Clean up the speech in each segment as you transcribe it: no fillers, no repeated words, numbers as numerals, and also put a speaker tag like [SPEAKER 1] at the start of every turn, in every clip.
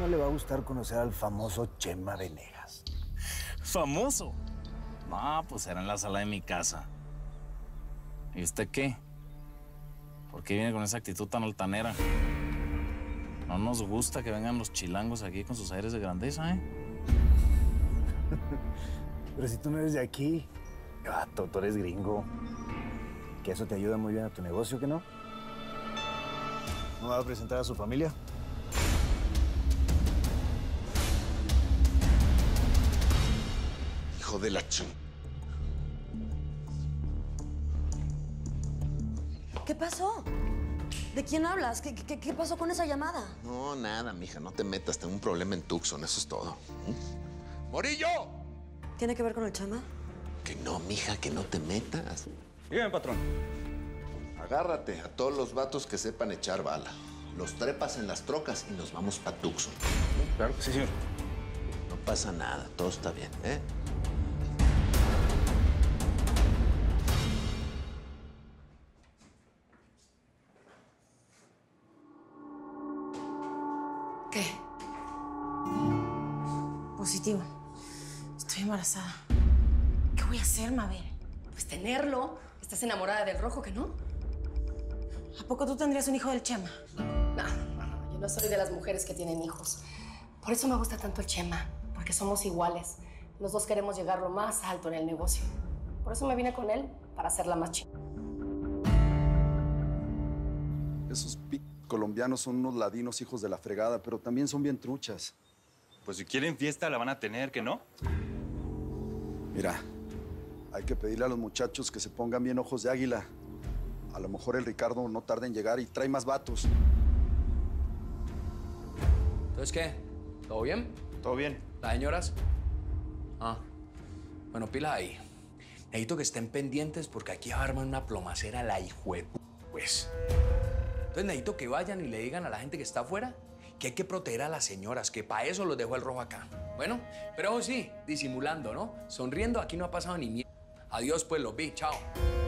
[SPEAKER 1] no le va a gustar conocer al famoso Chema Venegas?
[SPEAKER 2] ¿Famoso? No, pues era en la sala de mi casa. ¿Y usted qué? ¿Por qué viene con esa actitud tan altanera? No nos gusta que vengan los chilangos aquí con sus aires de grandeza, ¿eh?
[SPEAKER 1] Pero si tú no eres de aquí, gato, tú eres gringo. Que eso te ayuda muy bien a tu negocio, ¿que no? ¿No va a presentar a su familia?
[SPEAKER 3] Hijo de la ching...
[SPEAKER 4] ¿Qué pasó? ¿De quién hablas? ¿Qué pasó con esa llamada?
[SPEAKER 3] No, nada, mija, no te metas. Tengo un problema en Tucson, eso es todo. ¡Morillo!
[SPEAKER 4] ¿Tiene que ver con el Chema?
[SPEAKER 3] Que no, mija, que no te metas.
[SPEAKER 5] Dígame, patrón.
[SPEAKER 3] Agárrate a todos los vatos que sepan echar bala. Los trepas en las trocas y nos vamos pa' Tucson.
[SPEAKER 5] Claro que sí, señor.
[SPEAKER 3] No pasa nada, todo está bien, ¿eh?
[SPEAKER 4] ¿Qué? Positivo. Estoy embarazada. ¿Qué voy a hacer, Mabel?
[SPEAKER 6] Pues tenerlo. Estás enamorada del rojo, ¿que no?
[SPEAKER 4] ¿A poco tú tendrías un hijo del Chema?
[SPEAKER 6] No, yo no soy de las mujeres que tienen hijos. Por eso me gusta tanto el Chema, porque somos iguales. Los dos queremos llegar lo más alto en el negocio. Por eso me vine con él, para hacerla más chica.
[SPEAKER 7] Esos colombianos son unos ladinos hijos de la fregada, pero también son bien truchas.
[SPEAKER 5] Pues si quieren fiesta, la van a tener, ¿que no?
[SPEAKER 7] Mira, hay que pedirle a los muchachos que se pongan bien ojos de águila. A lo mejor el Ricardo no tarda en llegar y trae más vatos.
[SPEAKER 8] ¿Entonces qué? ¿Todo bien?
[SPEAKER 5] Todo bien.
[SPEAKER 8] ¿Las señoras? Ah, bueno, pila ahí. Necesito que estén pendientes porque aquí arman una plomacera la hijuepu, pues. Entonces necesito que vayan y le digan a la gente que está afuera que hay que proteger a las señoras, que para eso los dejo el rojo acá. Bueno, pero eso sí, disimulando, ¿no? Sonriendo, aquí no ha pasado ni mierda. Adiós, pues, los vi. Chao.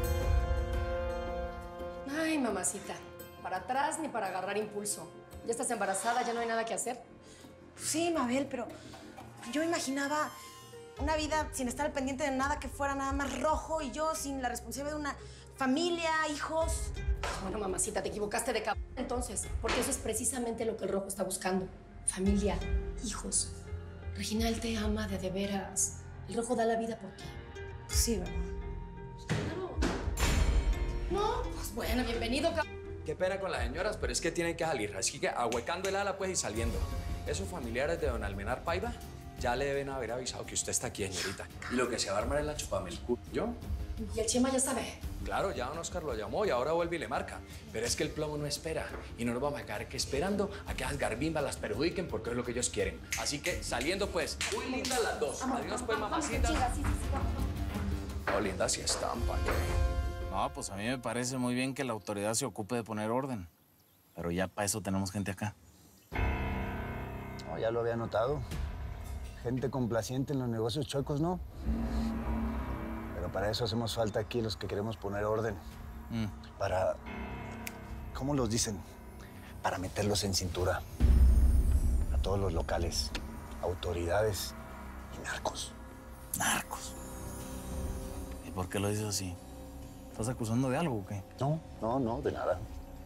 [SPEAKER 6] Ay, mamacita. Para atrás ni para agarrar impulso. Ya estás embarazada, ya no hay nada que hacer.
[SPEAKER 4] Sí, Mabel, pero yo imaginaba una vida sin estar al pendiente de nada, que fuera nada más rojo, y yo sin la responsabilidad de una familia, hijos.
[SPEAKER 6] Bueno, mamacita, te equivocaste de cabrón entonces, porque eso es precisamente lo que el rojo está buscando. Familia, hijos. Regina, él te ama de veras. El rojo da la vida por ti.
[SPEAKER 4] Sí, ¿verdad?
[SPEAKER 6] Claro. No, pues bueno, bienvenido, cabrón.
[SPEAKER 8] Qué pena con las señoras, pero es que tienen que salir. Así que ahuecando el ala, pues, y saliendo. Esos familiares de don Almenar Paiva ya le deben haber avisado que usted está aquí, señorita. Y lo que se va a armar es la chupamel. ¿Yo?
[SPEAKER 6] Y el Chema ya sabe.
[SPEAKER 8] Claro, ya don Oscar lo llamó y ahora vuelve y le marca. Pero es que el plomo no espera. Y no nos vamos a quedar que esperando a que las garbimbas las perjudiquen porque es lo que ellos quieren. Así que saliendo, pues, muy lindas las dos. Adiós, pues, mamacita. Oh, lindas sí están, ¿pa' qué?
[SPEAKER 2] No, pues a mí me parece muy bien que la autoridad se ocupe de poner orden. Pero ya para eso tenemos gente acá.
[SPEAKER 1] No, ya lo había notado. Gente complaciente en los negocios chuecos, ¿no? Pero para eso hacemos falta aquí los que queremos poner orden. Para... ¿Cómo los dicen? Para meterlos en cintura. A todos los locales, autoridades y narcos.
[SPEAKER 2] Narcos. ¿Y por qué lo dices así? ¿Estás acusando de algo o qué?
[SPEAKER 1] No, de nada.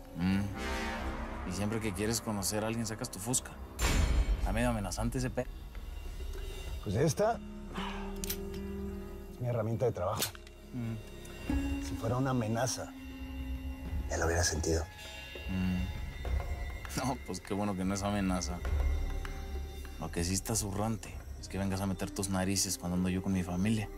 [SPEAKER 2] Y siempre que quieres conocer a alguien sacas tu fusca. Está medio amenazante ese
[SPEAKER 1] Pues esta es mi herramienta de trabajo. Si fuera una amenaza, ya lo hubiera sentido.
[SPEAKER 2] No, pues qué bueno que no es amenaza. Lo que sí está zurrante es que vengas a meter tus narices cuando ando yo con mi familia.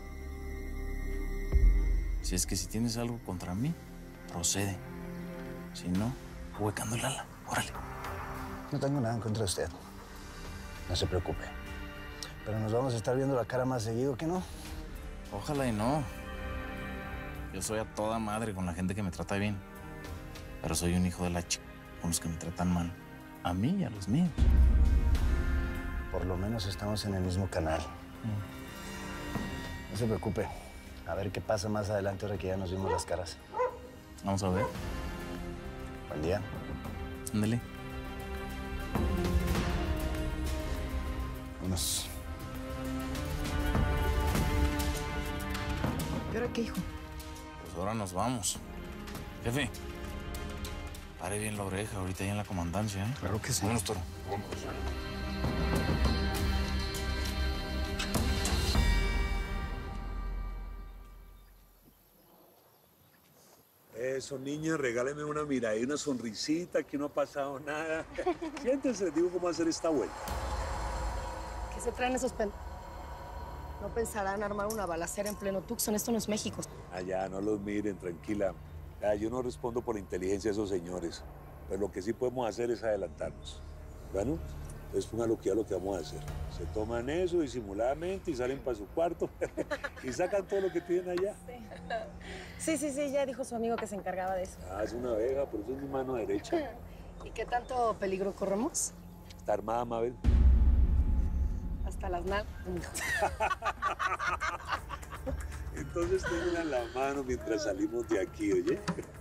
[SPEAKER 2] Si es que si tienes algo contra mí, procede. Si no, huecando el ala. Órale.
[SPEAKER 1] No tengo nada en contra de usted. No se preocupe. Pero nos vamos a estar viendo la cara más seguido, ¿que no?
[SPEAKER 2] Ojalá y no. Yo soy a toda madre con la gente que me trata bien. Pero soy un hijo de la chica con los que me tratan mal. A mí y a los míos.
[SPEAKER 1] Por lo menos estamos en el mismo canal. No se preocupe. A ver qué pasa más adelante ahora que ya nos vimos las caras.
[SPEAKER 2] Vamos a ver.
[SPEAKER 1] Buen día.
[SPEAKER 2] Ándale.
[SPEAKER 1] Vámonos.
[SPEAKER 4] ¿Y ahora qué, hijo?
[SPEAKER 2] Pues ahora nos vamos. Jefe, pare bien la oreja ahorita ahí en la comandancia, ¿eh?
[SPEAKER 1] Claro que sí.
[SPEAKER 2] Vámonos, Toro.
[SPEAKER 9] Eso, niña, regáleme una mirada y una sonrisita, que no ha pasado nada. Siéntense, digo cómo hacer esta vuelta.
[SPEAKER 6] ¿Qué se traen esos pen? No pensarán armar una balacera en pleno Tucson. Esto no es México.
[SPEAKER 9] Allá, no los miren, tranquila. Yo no respondo por la inteligencia de esos señores, pero lo que sí podemos hacer es adelantarnos. Bueno, entonces póngalo que ya lo que vamos a hacer. Se toman eso disimuladamente y salen para su cuarto y sacan todo lo que tienen allá.
[SPEAKER 6] Sí, ya dijo su amigo que se encargaba de eso.
[SPEAKER 9] Es una abeja, por eso es mi mano derecha.
[SPEAKER 6] ¿Y qué tanto peligro corremos?
[SPEAKER 9] Está armada, Mabel.
[SPEAKER 6] Hasta las nalgas, mijo.
[SPEAKER 9] Entonces tengo en la mano mientras salimos de aquí, ¿oye?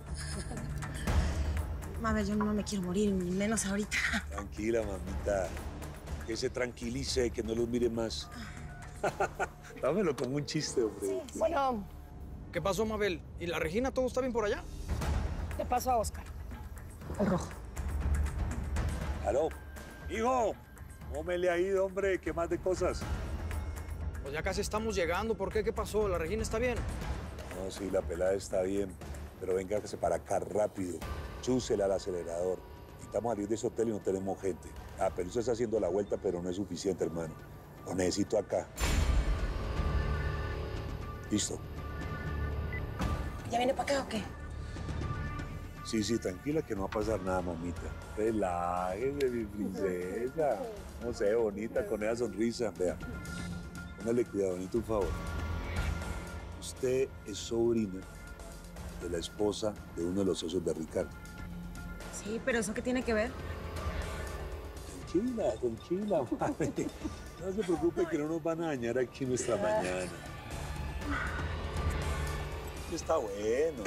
[SPEAKER 4] Mabel, yo no me quiero morir, ni menos ahorita.
[SPEAKER 9] Tranquila, mamita. Que se tranquilice, que no los mire más. Dámelo como un chiste, hombre.
[SPEAKER 6] Sí. Bueno,
[SPEAKER 10] ¿Qué pasó, Mabel? ¿Y la Regina, todo está bien por allá?
[SPEAKER 6] le paso a Oscar. El rojo.
[SPEAKER 9] ¿Aló? Hijo, ¿cómo me le ha ido, hombre? ¿Qué más de cosas?
[SPEAKER 10] Pues ya casi estamos llegando. ¿Por qué? ¿Qué pasó? ¿La Regina está bien?
[SPEAKER 9] No, sí, la pelada está bien. Pero véngase para acá rápido. Chúsela al acelerador. Necesitamos salir de ese hotel y no tenemos gente. Pero usted está haciendo la vuelta, pero no es suficiente, hermano. Lo necesito acá. ¿Listo?
[SPEAKER 4] ¿Ya viene para acá o qué?
[SPEAKER 9] Sí, tranquila, que no va a pasar nada, mamita. Relájese, mi princesa. No sé, bonita, con esa sonrisa. Vea, póngale cuidado, bonito, un favor. Usted es sobrina de la esposa de uno de los socios de Ricardo.
[SPEAKER 4] Sí, pero ¿eso qué tiene que ver?
[SPEAKER 9] Tranquila, madre. No se preocupe que no nos van a dañar aquí nuestra mañana. Está bueno.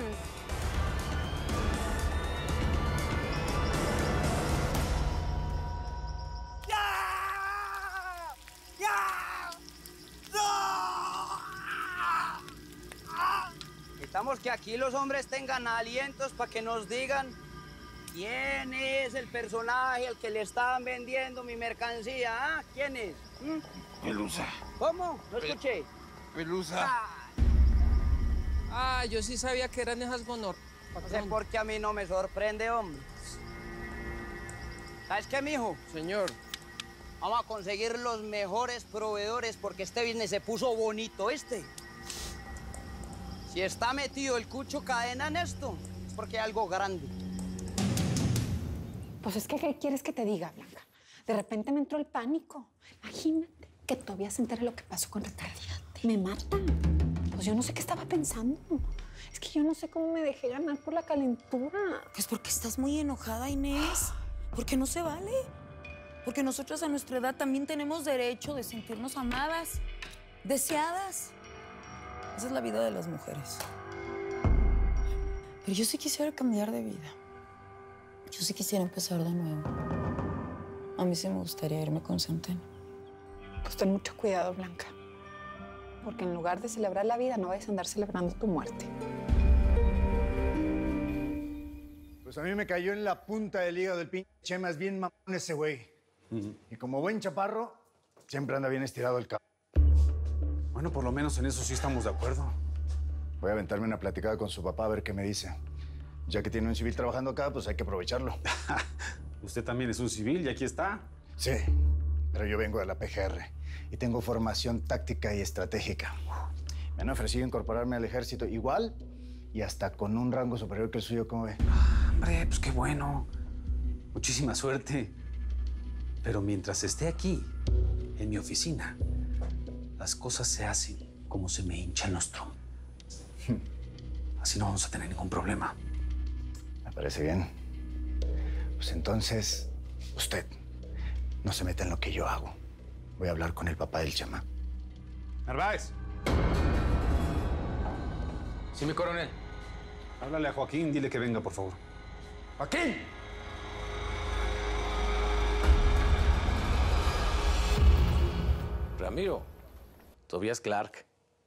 [SPEAKER 11] Necesitamos que aquí los hombres tengan alientos para que nos digan quién es el personaje al que le estaban vendiendo mi mercancía. ¿Ah? ¿Quién es?
[SPEAKER 2] Pelusa.
[SPEAKER 11] ¿Cómo? No escuché.
[SPEAKER 2] Pelusa.
[SPEAKER 12] Yo sí sabía que eran esas gonor.
[SPEAKER 11] No sé por qué a mí no me sorprende, hombre. ¿Sabes qué, mijo?
[SPEAKER 12] Señor.
[SPEAKER 11] Vamos a conseguir los mejores proveedores porque este business se puso bonito, Si está metido el Cucho Cadena en esto, es porque hay algo grande.
[SPEAKER 13] Pues es que, ¿qué quieres que te diga, Blanca? De repente me entró el pánico. Imagínate que todavía se entere lo que pasó con Ricardo. Me mata. Pues yo no sé qué estaba pensando. Es que yo no sé cómo me dejé ganar por la calentura.
[SPEAKER 14] Pues porque estás muy enojada, Inés. Porque no se vale. Porque nosotras a nuestra edad también tenemos derecho de sentirnos amadas, deseadas. Esa es la vida de las mujeres. Pero yo sí quisiera cambiar de vida. Yo sí quisiera empezar de nuevo. A mí sí me gustaría irme con Centeno.
[SPEAKER 13] Pues ten mucho cuidado, Blanca. Porque en lugar de celebrar la vida, no vayas a andar celebrando tu muerte.
[SPEAKER 1] Pues a mí me cayó en la punta del hígado del pinche Chema. Es bien mamón ese güey. Y como buen chaparro, siempre anda bien estirado el cabo.
[SPEAKER 5] Bueno, por lo menos en eso sí estamos de acuerdo.
[SPEAKER 1] Voy a aventarme una platicada con su papá a ver qué me dice. Ya que tiene un civil trabajando acá, pues hay que aprovecharlo.
[SPEAKER 5] Usted también es un civil y aquí está.
[SPEAKER 1] Sí, pero yo vengo de la PGR y tengo formación táctica y estratégica. Me han ofrecido incorporarme al ejército igual y hasta con un rango superior que el suyo, ¿cómo ve?
[SPEAKER 5] Hombre, pues qué bueno. Muchísima suerte. Pero mientras esté aquí, en mi oficina, las cosas se hacen como se me hinchan los trompos. Así no vamos a tener ningún problema.
[SPEAKER 1] Me parece bien. Pues entonces, usted no se meta en lo que yo hago. Voy a hablar con el papá del Chema.
[SPEAKER 5] Narváez.
[SPEAKER 8] Sí, mi coronel.
[SPEAKER 5] Háblale a Joaquín, dile que venga, por favor.
[SPEAKER 8] ¡Joaquín! Ramiro. Tobias Clark.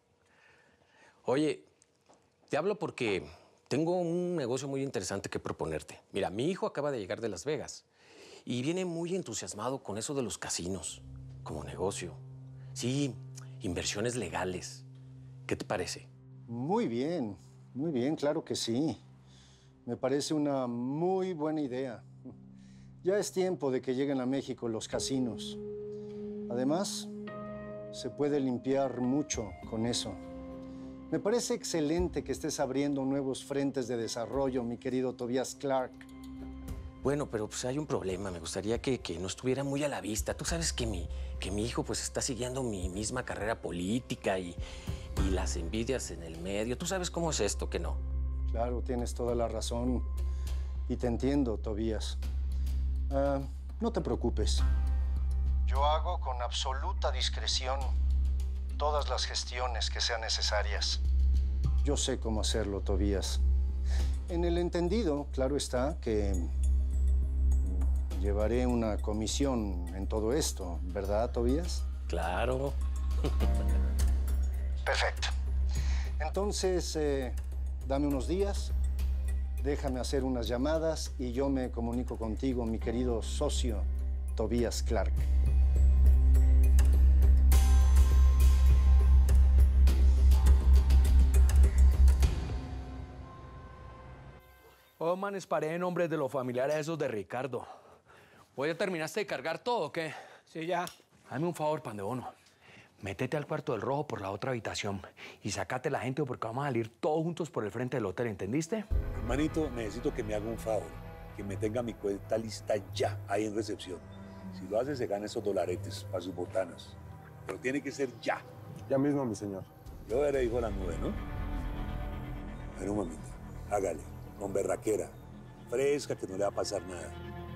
[SPEAKER 8] Oye, te hablo porque tengo un negocio muy interesante que proponerte. Mira, mi hijo acaba de llegar de Las Vegas y viene muy entusiasmado con eso de los casinos como negocio. Sí, inversiones legales. ¿Qué te parece?
[SPEAKER 15] Muy bien, claro que sí. Me parece una muy buena idea. Ya es tiempo de que lleguen a México los casinos. Además, se puede limpiar mucho con eso. Me parece excelente que estés abriendo nuevos frentes de desarrollo, mi querido Tobias Clark.
[SPEAKER 8] Bueno, pero pues hay un problema. Me gustaría que no estuviera muy a la vista. Tú sabes que mi hijo pues está siguiendo mi misma carrera política y las envidias en el medio. Tú sabes cómo es esto, ¿que no?
[SPEAKER 15] Claro, tienes toda la razón. Y te entiendo, Tobias. No te preocupes. Yo hago con absoluta discreción todas las gestiones que sean necesarias. Yo sé cómo hacerlo, Tobias. En el entendido, claro está, que llevaré una comisión en todo esto, ¿verdad, Tobias?
[SPEAKER 8] Claro.
[SPEAKER 15] Perfecto. Entonces, dame unos días, déjame hacer unas llamadas y yo me comunico contigo, mi querido socio, Tobias Clark.
[SPEAKER 8] Oh, manes, paré en nombre de los familiares esos de Ricardo. ¿Vos ya terminaste de cargar todo o qué?
[SPEAKER 10] Sí, ya.
[SPEAKER 8] Hazme un favor, pan de bono. Métete al cuarto del rojo por la otra habitación y sacate la gente porque vamos a salir todos juntos por el frente del hotel, ¿entendiste?
[SPEAKER 9] Hermanito, necesito que me haga un favor. Que me tenga mi cuenta lista ya, ahí en recepción. Si lo hace, se gana esos dolaretes para sus botanas. Pero tiene que ser ya.
[SPEAKER 16] Ya mismo, mi señor.
[SPEAKER 9] Yo era hijo de la nube, ¿no? Bueno, mamita, hágale. Con berraquera. Fresca, que no le va a pasar nada.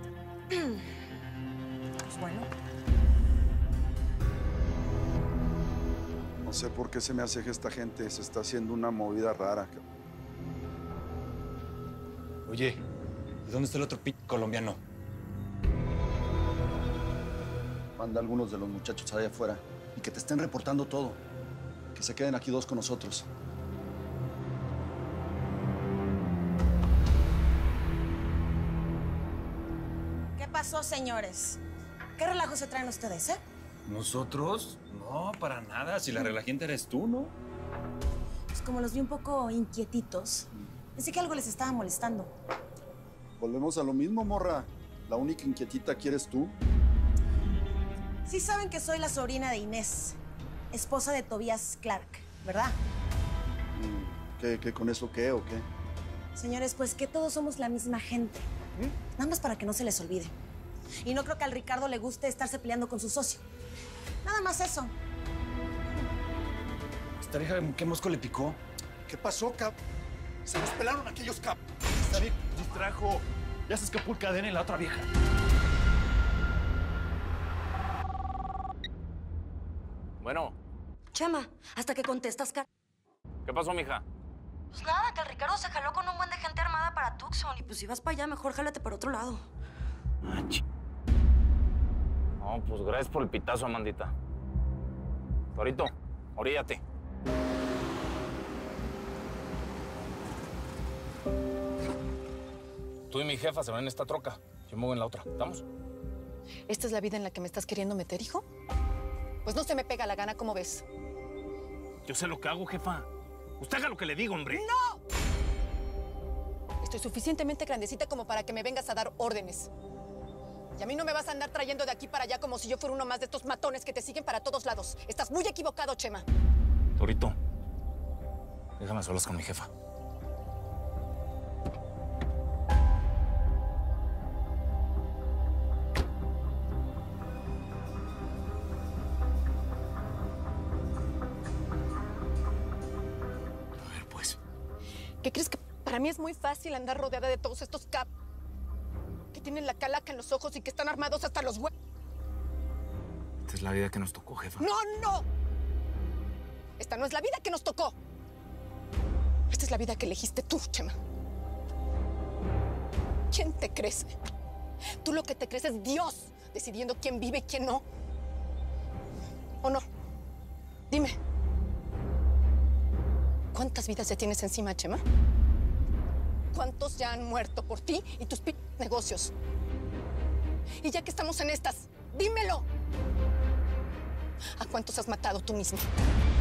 [SPEAKER 4] Pues bueno.
[SPEAKER 7] No sé por qué se me hace que esta gente se está haciendo una movida rara.
[SPEAKER 17] Oye, ¿y dónde está el otro colombiano?
[SPEAKER 7] Manda a algunos de los muchachos allá afuera y que te estén reportando todo. Que se queden aquí dos con nosotros.
[SPEAKER 4] ¿Qué pasó, señores? ¿Qué relajo se traen ustedes, eh?
[SPEAKER 17] ¿Nosotros? No, para nada. Si la relajienta eres tú, ¿no?
[SPEAKER 4] Pues como los vi un poco inquietitos, pensé que algo les estaba molestando.
[SPEAKER 7] Volvemos a lo mismo, morra. La única inquietita aquí eres tú.
[SPEAKER 4] Sí saben que soy la sobrina de Inés, esposa de Tobias Clark, ¿verdad?
[SPEAKER 7] ¿Qué con eso qué o qué?
[SPEAKER 4] Señores, pues que todos somos la misma gente. Nada más para que no se les olvide. Y no creo que al Ricardo le guste estarse peleando con su socio. Nada más eso.
[SPEAKER 17] ¿Esta vieja qué mosco le picó?
[SPEAKER 16] ¿Qué pasó, Cap? Se nos pelaron aquellos, Cap. Esta vieja nos distrajo. Ya se escapó el cadena y la otra vieja.
[SPEAKER 2] Bueno,
[SPEAKER 18] Chema, hasta que contestas,
[SPEAKER 2] ¿qué pasó, mija?
[SPEAKER 18] Pues nada, que el Ricardo se jaló con un buen de gente armada para Tucson. Y pues si vas para allá, mejor jálate para otro lado.
[SPEAKER 2] No, pues gracias por el pitazo, Amandita. Torito, oríllate. Tú y mi jefa se ven en esta troca. Yo me voy en la otra. ¿Estamos?
[SPEAKER 13] ¿Esta es la vida en la que me estás queriendo meter, hijo? Pues no se me pega la gana, ¿cómo ves?
[SPEAKER 16] Yo sé lo que hago, jefa. Usted haga lo que le digo, hombre.
[SPEAKER 13] ¡No! Estoy suficientemente grandecita como para que me vengas a dar órdenes. Y a mí no me vas a andar trayendo de aquí para allá como si yo fuera uno más de estos matones que te siguen para todos lados. Estás muy equivocado, Chema.
[SPEAKER 2] Torito, déjame solas con mi jefa.
[SPEAKER 13] ¿Qué crees que para mí es muy fácil andar rodeada de todos estos cap que tienen la calaca en los ojos y que están armados hasta los huevos?
[SPEAKER 2] Esta es la vida que nos tocó, jefa.
[SPEAKER 13] ¡No, no! Esta no es la vida que nos tocó. Esta es la vida que elegiste tú, Chema. ¿Quién te crees? Tú lo que te crees es Dios, decidiendo quién vive y quién no. ¿O no?
[SPEAKER 6] Dime, ¿cuántas vidas ya tienes encima, Chema? ¿Cuántos ya han muerto por ti y tus negocios? Y ya que estamos en estas, dímelo. ¿A cuántos has matado tú misma?